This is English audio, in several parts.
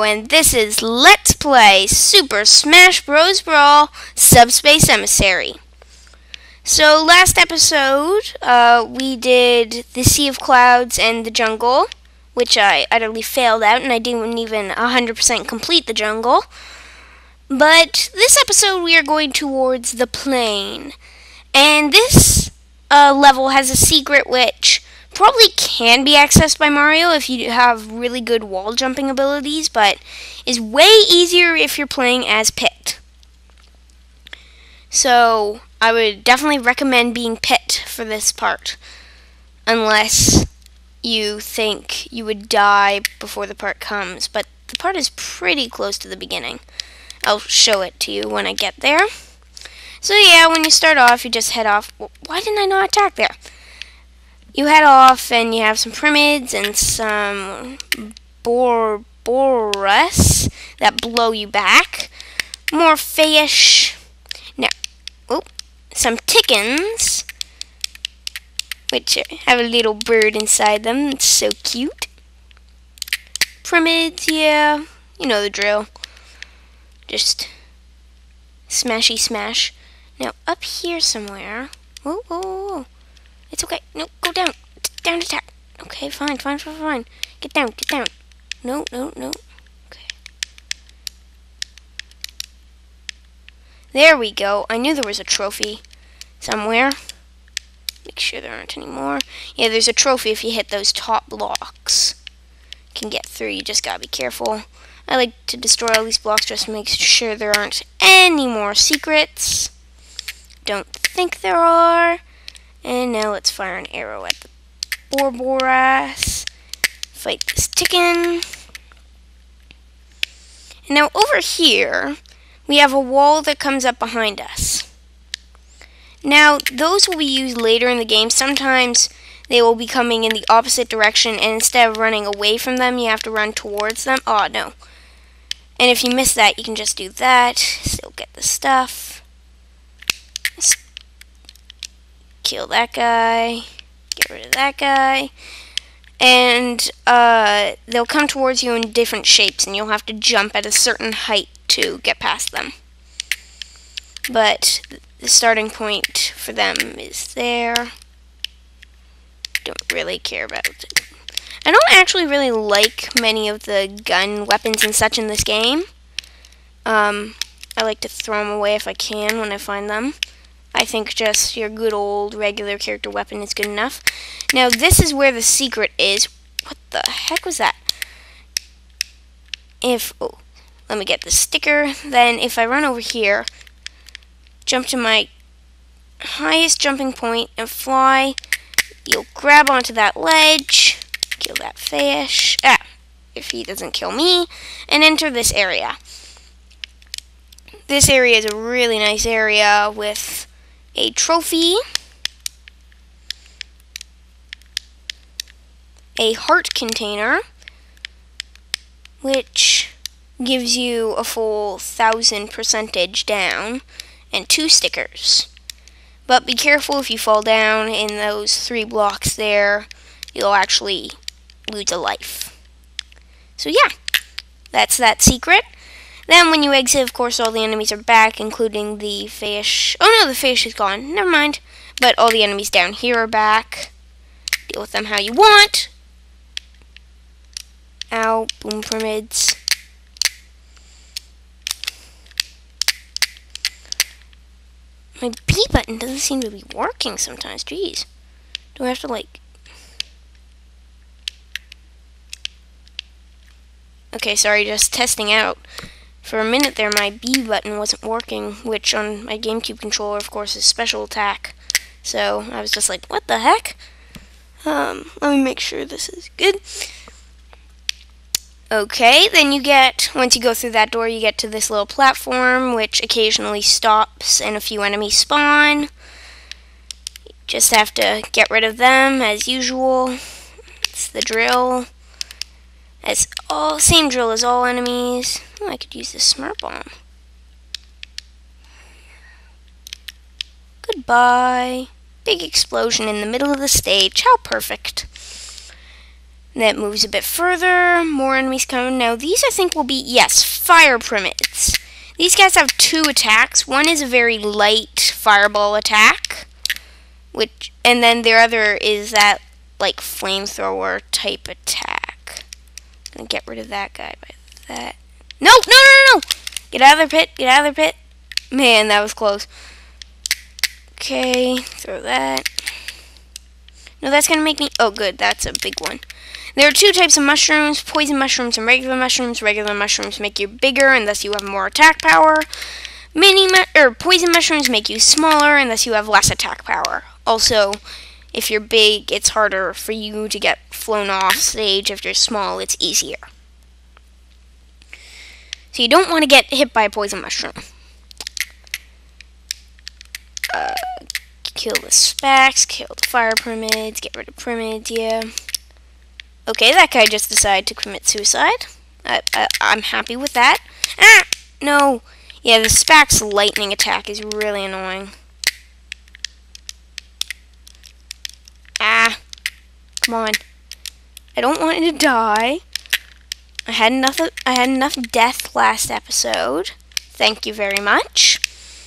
and this is Let's Play Super Smash Bros. Brawl Subspace Emissary. So last episode, we did the Sea of Clouds and the jungle, which I utterly failed at, and I didn't even 100% complete the jungle. But this episode we are going towards the plain, and this level has a secret which probably can be accessed by Mario if you have really good wall jumping abilities, but is way easier if you're playing as Pit. So I would definitely recommend being Pit for this part, unless you think you would die before the part comes, but the part is pretty close to the beginning. I'll show it to you when I get there. So yeah, when you start off, you just head off. Why didn't I not attack there? You head off and you have some Pyramids and some Boras that blow you back. More fish. Now, some Tickens, which have a little bird inside them. It's so cute. Pyramids, yeah, you know the drill. Just smashy smash. Now, up here somewhere. Whoa, whoa, whoa. It's okay. No, go down. Down attack. Okay, fine. Get down. No. Okay. There we go. I knew there was a trophy somewhere. Make sure there aren't any more. Yeah, there's a trophy if you hit those top blocks. You can get through. You just gotta be careful. I like to destroy all these blocks just to make sure there aren't any more secrets. Don't think there are. And now let's fire an arrow at the Boras. Fight this Ticken. And now over here, we have a wall that comes up behind us. Now, those will be used later in the game. Sometimes they will be coming in the opposite direction, and instead of running away from them, you have to run towards them. Oh, no. And if you miss that, you can just do that. Still get the stuff. Kill that guy, get rid of that guy, and they'll come towards you in different shapes, and you'll have to jump at a certain height to get past them. But the starting point for them is there. Don't really care about it. I don't actually really like many of the gun weapons and such in this game. I like to throw them away if I can when I find them. I think just your good old regular character weapon is good enough. Now this is where the secret is. What the heck was that? Let me get the sticker. Then if I run over here, jump to my highest jumping point and fly, you'll grab onto that ledge, kill that fish, if he doesn't kill me, and enter this area. This area is a really nice area with a trophy, a heart container, which gives you a full 1,000% down, and 2 stickers. But be careful if you fall down in those 3 blocks there, you'll actually lose a life. So yeah, that's that secret. Then when you exit, of course, all the enemies are back, including the fish. Oh no, the fish is gone. Never mind. But all the enemies down here are back. Deal with them how you want. Ow, boom Pyramids. My B button doesn't seem to be working sometimes. Jeez. Do I have to Okay, sorry, just testing out. For a minute there, my B button wasn't working, which on my GameCube controller, of course, is special attack. So I was just like, what the heck? Let me make sure this is good. Okay, then once you go through that door, you get to this little platform, which occasionally stops and a few enemies spawn. You just have to get rid of them, as usual. It's the drill. Same drill as all enemies. I could use the Smurf Bomb. Goodbye. Big explosion in the middle of the stage. How perfect. And that moves a bit further. More enemies coming. Now these I think will be, yes, fire primids. These guys have 2 attacks. One is a very light fireball attack, and then the other is that like flamethrower type attack. I'm gonna get rid of that guy by that. No, no, no, no, no! Get out of the pit, get out of the pit. Man, that was close. Okay, throw that. No, that's gonna make me, oh good, that's a big one. There are 2 types of mushrooms, poison mushrooms and regular mushrooms. Regular mushrooms make you bigger and thus you have more attack power. Poison mushrooms make you smaller and thus you have less attack power. Also, if you're big, it's harder for you to get flown off stage. If you're small, it's easier. So you don't want to get hit by a poison mushroom. Kill the Spax, kill the fire primids, get rid of primids, yeah. Okay, that guy just decided to commit suicide. I'm happy with that. Ah! No! Yeah, the Spax lightning attack is really annoying. Ah! Come on. I don't want it to die. I had enough death last episode. Thank you very much.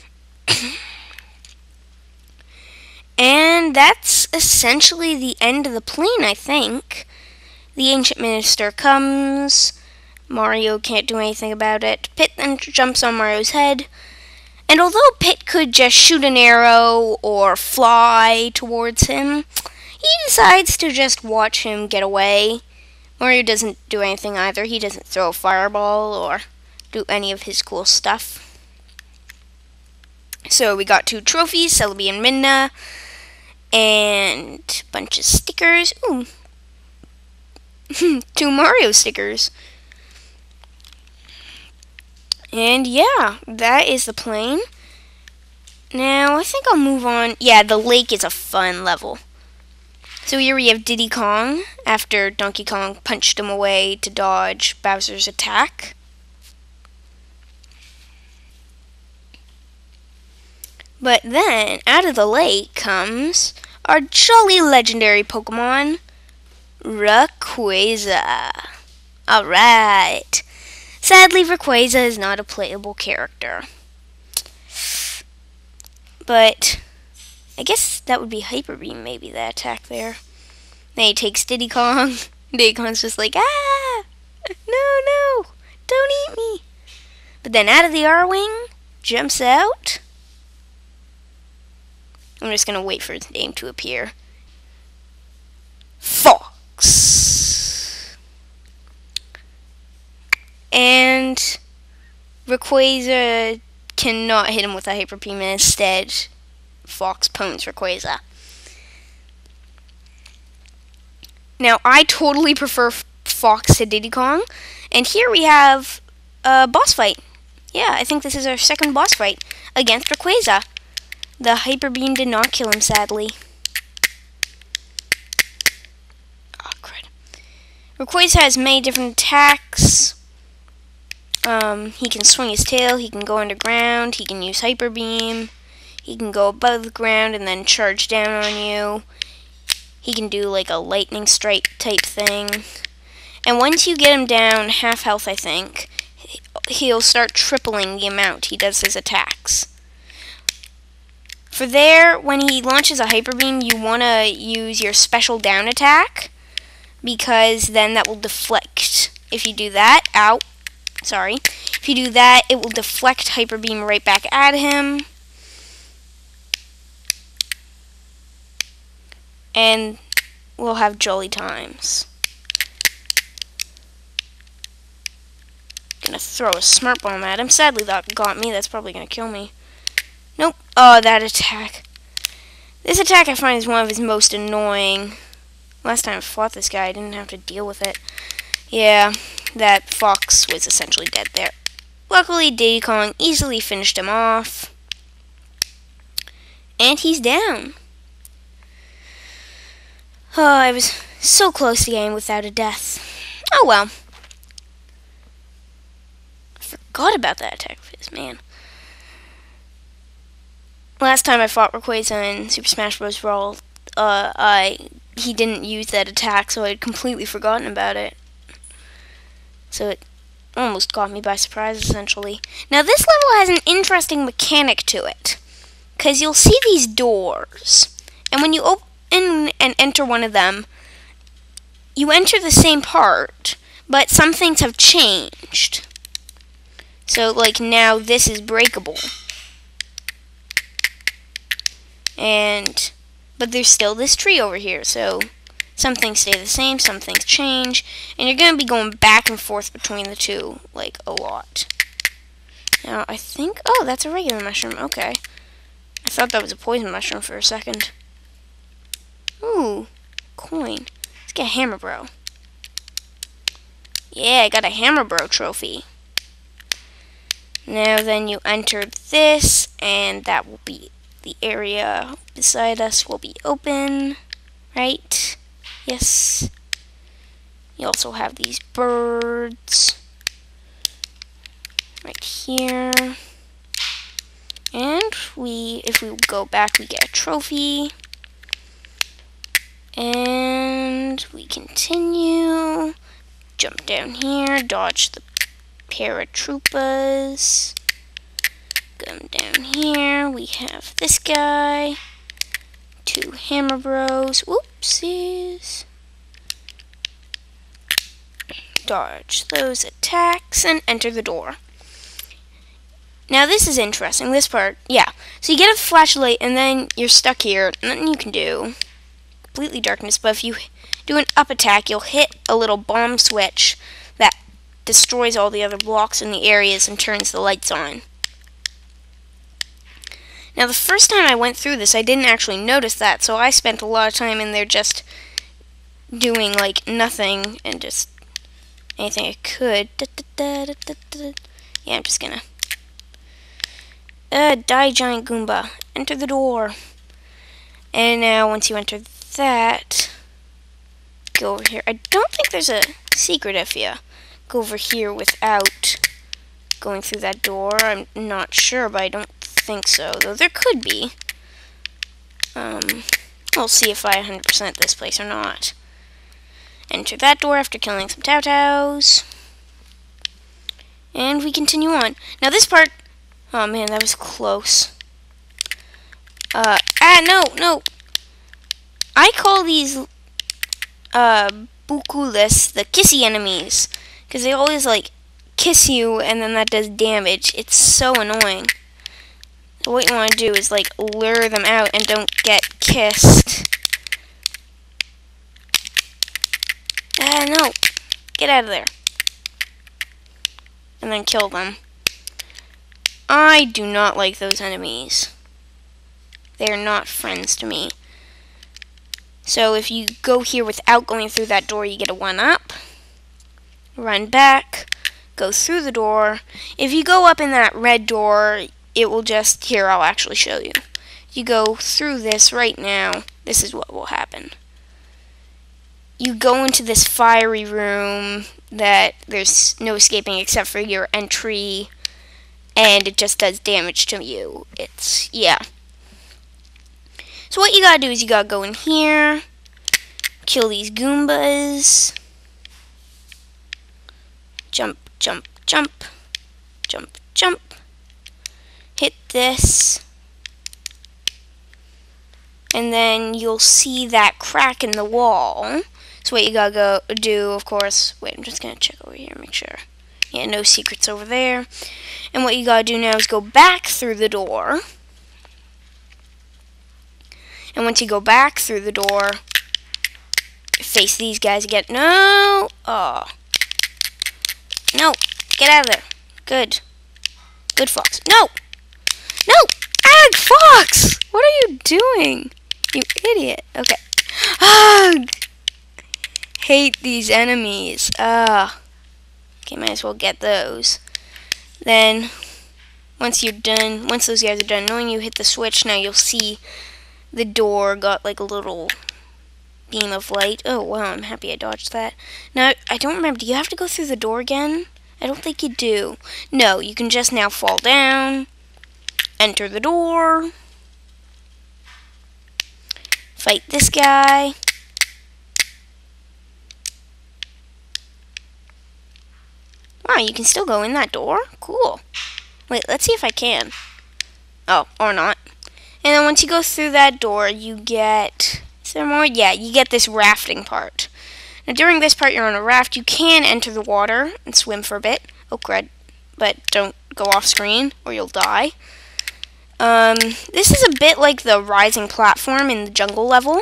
And that's essentially the end of the plane, I think. The Ancient Minister comes. Mario can't do anything about it. Pit then jumps on Mario's head. And although Pit could just shoot an arrow or fly towards him, he decides to just watch him get away. Mario doesn't do anything either. He doesn't throw a fireball or do any of his cool stuff. So we got 2 trophies, Celebi and Midna, and a bunch of stickers. Ooh. 2 Mario stickers. And yeah, that is the plane. Now, I think I'll move on. Yeah, the lake is a fun level. So here we have Diddy Kong, after Donkey Kong punched him away to dodge Bowser's attack. But then, out of the lake comes our jolly legendary Pokemon, Rayquaza. Alright. Sadly, Rayquaza is not a playable character. But I guess that would be Hyper Beam, maybe, that attack there. Then he takes Diddy Kong. Diddy Kong's just like, ah! No, no! Don't eat me! But then out of the R-Wing, jumps out. I'm just gonna wait for his name to appear. Fox! And Rayquaza cannot hit him with a Hyper Beam, and instead Fox pwns Rayquaza. Now, I totally prefer Fox to Diddy Kong, and here we have a boss fight. Yeah, I think this is our second boss fight against Rayquaza. The Hyper Beam did not kill him, sadly. Oh, crud. Rayquaza has many different attacks. He can swing his tail, he can go underground, he can use Hyper Beam, he can go above the ground and then charge down on you. He can do like a lightning strike type thing. And once you get him down half health, I think, he'll start tripling the amount he does his attacks. For there, when he launches a Hyper Beam, you want to use your special down attack, because then that will deflect. If you do that, ow, sorry. If you do that, it will deflect Hyper Beam right back at him. And we'll have jolly times. Gonna throw a Smart Bomb at him. Sadly, that got me. That's probably gonna kill me. Nope. Oh, that attack. This attack I find is one of his most annoying. Last time I fought this guy, I didn't have to deal with it. Yeah, that Fox was essentially dead there. Luckily, Diddy Kong easily finished him off. And he's down. Oh, I was so close to getting without a death. Oh well. I forgot about that attack of his, man. Last time I fought Rayquaza in Super Smash Bros. Brawl, I he didn't use that attack, so I'd completely forgotten about it. So it almost caught me by surprise, essentially. Now this level has an interesting mechanic to it, because you'll see these doors, and when you open and enter one of them, you enter the same part, but some things have changed. So, like, now this is breakable. But there's still this tree over here, so some things stay the same, some things change, and you're going to be going back and forth between the two, like, a lot. Now, I think, oh, that's a regular mushroom, okay. I thought that was a poison mushroom for a second. Ooh, coin. Let's get a hammer bro. Yeah, I got a hammer bro trophy. Now then you enter this, and that will be the area beside us will be open, right? Yes. You also have these birds right here. And if we go back, we get a trophy. And we continue. Jump down here, dodge the paratroopers. Come down here, we have this guy. 2 hammer bros. Whoopsies. Dodge those attacks and enter the door. Now this is interesting, this part. Yeah, so you get a flashlight and then you're stuck here. Nothing you can do. Completely darkness, but if you do an up attack, you'll hit a little bomb switch that destroys all the other blocks in the areas and turns the lights on. Now the first time I went through this, I didn't actually notice that, so I spent a lot of time in there just doing like nothing and just anything I could. Yeah, I'm just gonna die, giant Goomba. Enter the door. And now once you enter that, go over here. I don't think there's a secret if you go over here without going through that door. I'm not sure, but I don't think so, though there could be. We'll see if I 100% this place or not. Enter that door after killing some Tau-Taus. And we continue on. Now this part, oh man, that was close. No. I call these, Bukulis the kissy enemies. Because they always, like, kiss you and then that does damage. It's so annoying. So what you want to do is, like, lure them out and don't get kissed. No. Get out of there. And then kill them. I do not like those enemies. They are not friends to me. So if you go here without going through that door, you get a 1-up. Run back. Go through the door. If you go up in that red door, it will just... Here, I'll actually show you. You go through this right now. This is what will happen. You go into this fiery room that there's no escaping except for your entry, and it just does damage to you. Yeah. So what you gotta do is you gotta go in here, kill these Goombas, jump, jump, jump, jump, jump, hit this, and then you'll see that crack in the wall. So what you gotta do, of course, wait, I'm just gonna check over here, make sure. Yeah, no secrets over there. And what you gotta do now is go back through the door. And once you go back through the door, face these guys again. No! Oh. No! Get out of there. Good. Good, Fox. No! No! Ag, Fox! What are you doing? You idiot. Okay. Ugh! Hate these enemies. Okay, might as well get those. Then, once you're done, once those guys are done, knowing you hit the switch, now you'll see the door got like a little beam of light. Oh, wow, I'm happy I dodged that. Now, I don't remember, do you have to go through the door again? I don't think you do. No, you can just now fall down, enter the door, fight this guy, Wow, you can still go in that door? Cool. Wait, let's see if I can. Oh, or not. And then once you go through that door, you get... Is there more? Yeah, you get this rafting part. Now, during this part, you're on a raft. You can enter the water and swim for a bit. Oh, crud. But don't go off screen or you'll die. This is a bit like the rising platform in the jungle level.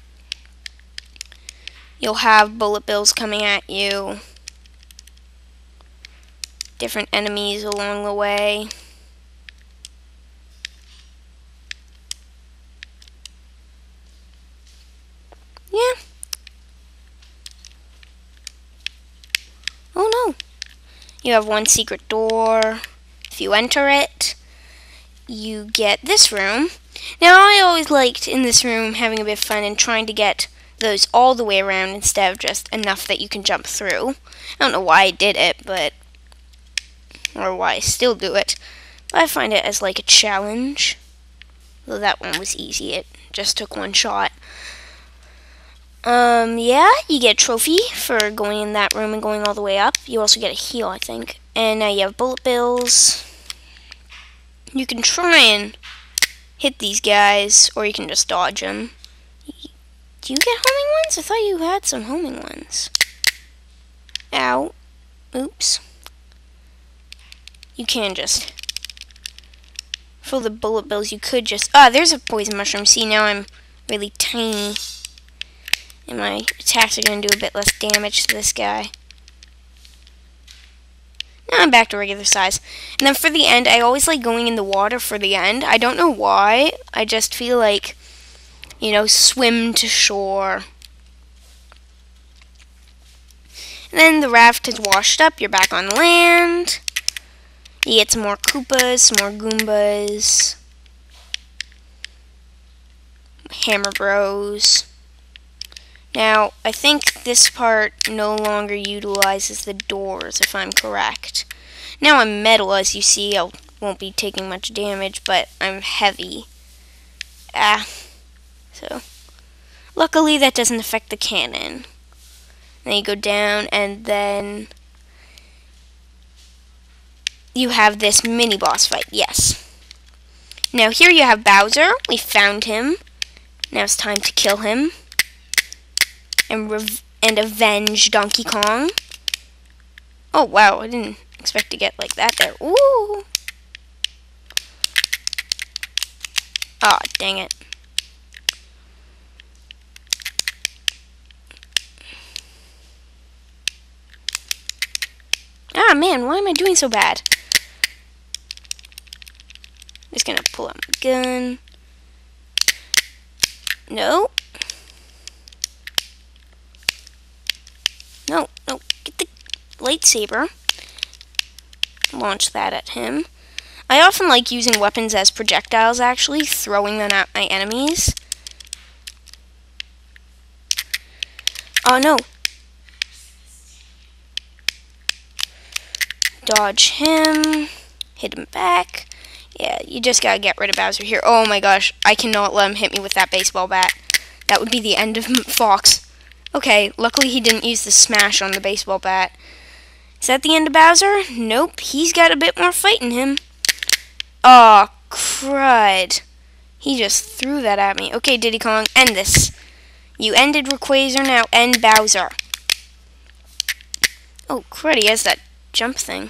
You'll have bullet bills coming at you. Different enemies along the way. Yeah. Oh no. You have one secret door. If you enter it, you get this room. Now, I always liked in this room having a bit of fun and trying to get those all the way around instead of just enough that you can jump through. I don't know why I did it, or why I still do it. But I find it as like a challenge. Though that one was easy. It just took one shot. Yeah, you get a trophy for going in that room and going all the way up. You also get a heal, I think. And now you have bullet bills. You can try and hit these guys, or you can just dodge them. Do you get homing ones? I thought you had some homing ones. Ow. Oops. You can just... For the bullet bills, you could just... Ah, there's a poison mushroom. See, now I'm really tiny. And my attacks are going to do a bit less damage to this guy. Now I'm back to regular size. And then for the end, I always like going in the water for the end. I don't know why. I just feel like, you know, swim to shore. And then the raft is washed up. You're back on land. You get some more Koopas, some more Goombas. Hammer Bros. Now, I think this part no longer utilizes the doors, if I'm correct. Now I'm metal, as you see. I won't be taking much damage, but I'm heavy. So, luckily that doesn't affect the cannon. Then you go down, and then you have this mini-boss fight, yes. Now here you have Bowser. We found him. Now it's time to kill him. And avenge Donkey Kong. Oh, wow, I didn't expect to get like that there. Ooh! Aw, dang it. Ah, man, why am I doing so bad? I'm just gonna pull out my gun. No. No, get the lightsaber. Launch that at him. I often like using weapons as projectiles, actually, throwing them at my enemies. Oh, no. Dodge him. Hit him back. Yeah, you just gotta get rid of Bowser here. Oh my gosh, I cannot let him hit me with that baseball bat. That would be the end of Fox. Okay, luckily he didn't use the smash on the baseball bat. Is that the end of Bowser? Nope, he's got a bit more fight in him. Aw, crud. He just threw that at me. Okay, Diddy Kong, end this. You ended Rayquaza, now end Bowser. Oh, crud, he has that jump thing.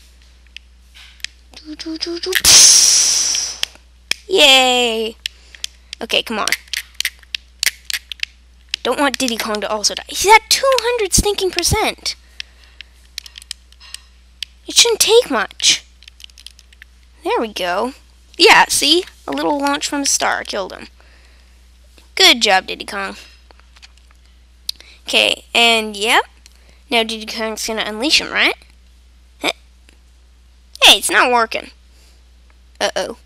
Yay! Okay, come on. Don't want Diddy Kong to also die. He's at 200 stinking %. It shouldn't take much. There we go. Yeah, see? A little launch from a star killed him. Good job, Diddy Kong. Okay, and yep. Now Diddy Kong's gonna unleash him, right? Huh? Hey, it's not working. Uh-oh.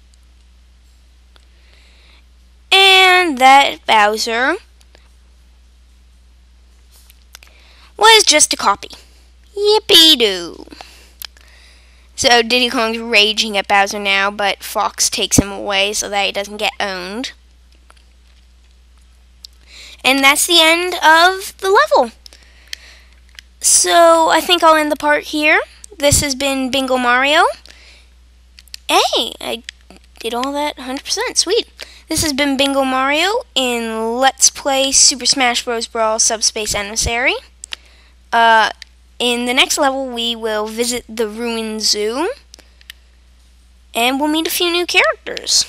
And that Bowser was just a copy. Yippee-doo. So Diddy Kong's raging at Bowser now, but Fox takes him away so that he doesn't get owned. And that's the end of the level. So I think I'll end the part here. This has been Bingo Mario. Hey, I did all that 100%. Sweet. This has been Bingo Mario in Let's Play Super Smash Bros. Brawl Subspace Emissary. In the next level, we will visit the Ruin Zoo, and we'll meet a few new characters.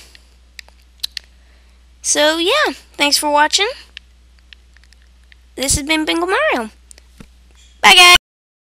So yeah, thanks for watching. This has been Bingo Mario. Bye guys!